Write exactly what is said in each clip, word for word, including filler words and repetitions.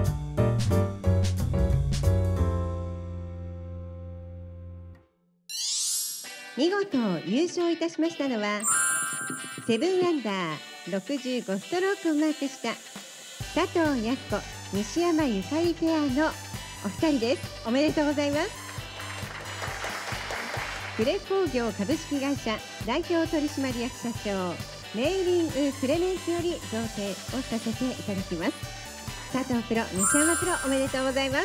見事優勝いたしましたのはセブンアンダーろくじゅうごストロークをマークした佐藤靖子・西山ゆかりペアのお二人です。おめでとうございます。クレ工業株式会社代表取締役社長メイリン・ウ・クレメンスより贈呈をさせていただきます。佐藤プロ、西山プロ、おめでとうございます。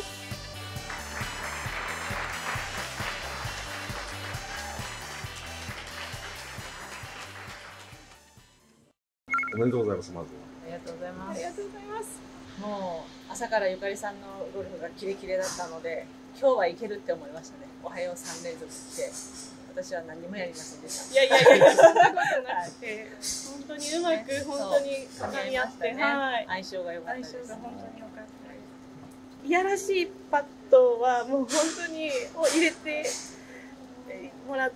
おめでとうございます。まずありがとうございます。 ありがとうございます。 もう朝からゆかりさんのゴルフがキレキレだったので、今日はいけるって思いましたね。おはようさん連続して、私は何もやりませんでした。 いやいやいや、そんなことなくて、本当にうまく、本当に噛み合って、はい。 相性が良かったです。 相性が本当に良かったです。いやらしいパットはもう本当にを入れてもらって。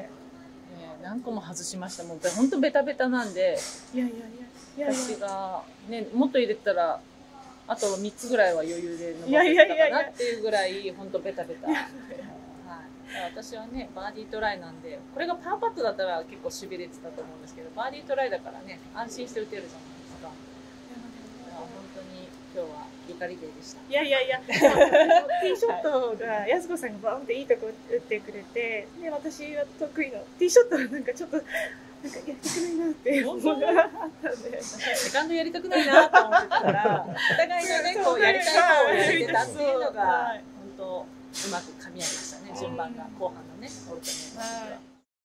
何個も外しました。もう本当ベタベタなんで、 いやいやいや、 私がねもっと入れたらあとみっつぐらいは余裕で伸ばせたかなっていうぐらい本当ベタベタ。はい。私はねバーディートライなんで、これがパーパットだったら結構しびれてたと思うんですけど、バーディートライだからね安心して打てるじゃないですか。本当に今日はゆかりデーでした。 いやいやいや、ティーショットがやす子さんがバンっていいとこ打ってくれて、で私は得意のティーショットはなんかちょっとなんかやりたくないなって思うのがあったんで、 セカンドやりたくないなと思ってたら、お互いのねこうやりたい方をやれてたっていうのが本当うまく噛み合いましたね。順番が後半のねオルタネーターは。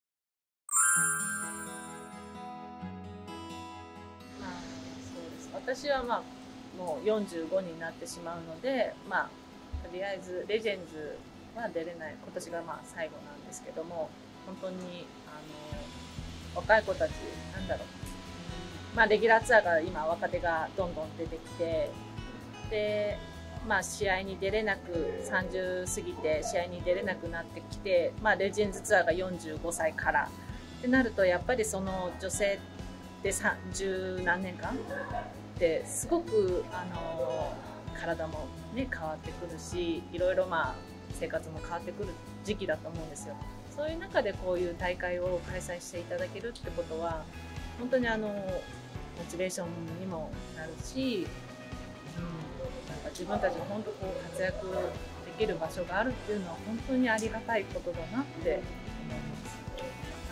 私はまあもうよんじゅうごになってしまうので、まあとりあえずレジェンズは出れない、今年がまあ最後なんですけども、本当にあの若い子たちなんだろう、まあレギュラーツアーが今若手がどんどん出てきて、でまあ試合に出れなくさんじゅう過ぎて試合に出れなくなってきて、まあレジェンズツアーがよんじゅうごさいからってなると、やっぱりその女性ってさんじゅうなんねんかんですごくあの体もね変わってくるし、いろいろまあ生活も変わってくる時期だと思うんですよ。そういう中でこういう大会を開催していただけるってことは本当にあのモチベーションにもなるし、うん、なんか自分たちが本当こう活躍できる場所があるっていうのは本当にありがたいことだなって思います。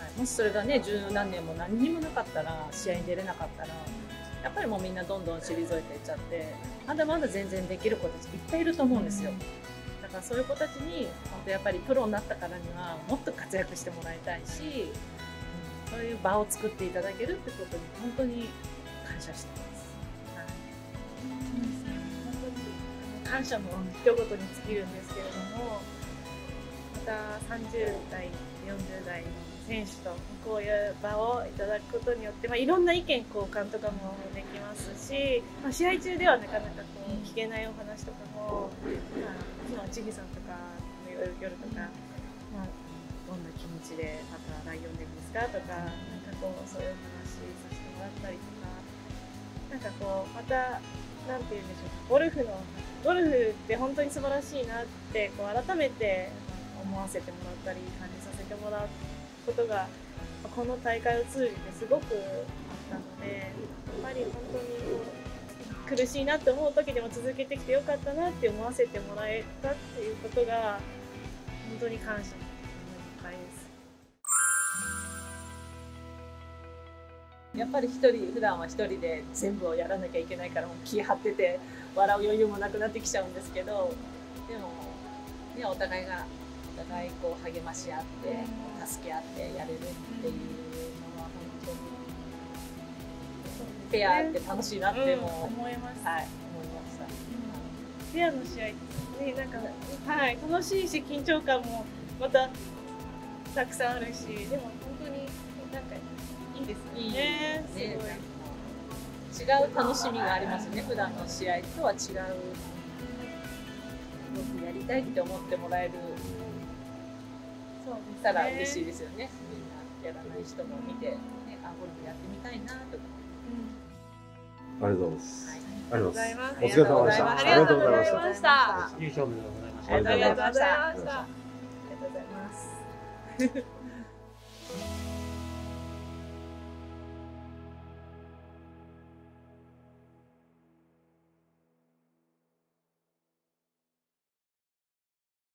はい、もしそれがね十何年も何にもなかったら、試合に出れなかったら、やっぱりもうみんなどんどん退いていっちゃって、まだまだ全然できる子たちいっぱいいると思うんですよ。だからそういう子たちに本当やっぱりプロになったからにはもっと活躍してもらいたいし、うん、そういう場を作っていただけるってことに本当に感謝してます。はい、 本当に感謝の一言に尽きるんですけれども、またさんじゅうだい、よんじゅうだいの選手とこういう場をいただくことによって、まあ、いろんな意見交換とかもできますし、まあ、試合中ではなかなかこう聞けないお話とかも、まあ、千木さんとかの夜とか、まあ、どんな気持ちでまたライオンでですかとか、なんかこうそういう話させてもらったりとか、なんかこうまたなんて言うんでしょう、ゴルフのゴルフって本当に素晴らしいなってこう改めて思わせてもらったり感じさせてもらうことがこの大会を通じてすごくあったので、やっぱり本当に苦しいなって思う時でも続けてきてよかったなって思わせてもらえたっていうことが本当に感謝のいっぱいです。 やっぱり一人普段は一人で全部をやらなきゃいけないから、もう気張ってて笑う余裕もなくなってきちゃうんですけど、でも、ね、お互いがお互いこう励まし合って助け合ってやれるっていうのは本当にペアって楽しいなっても、 うん、思います。 はい、思いました。 うん、ペアの試合ね、なんか、はい、楽しいし緊張感もまたたくさんあるし、でも本当になんかいいですよね。いいね、すごい。 違う楽しみがありますね。普段の試合とは違う。すごくやりたいって思ってもらえる。そうしたら嬉しいですよね。みんなやらない人も見て、ね、あ、ゴルフやってみたいなとか。 うん、 ありがとうございます。 ありがとうございます。 お疲れ様でした。 ありがとうございました。 優勝おめでとうございました。 ありがとうございました。 ありがとうございます。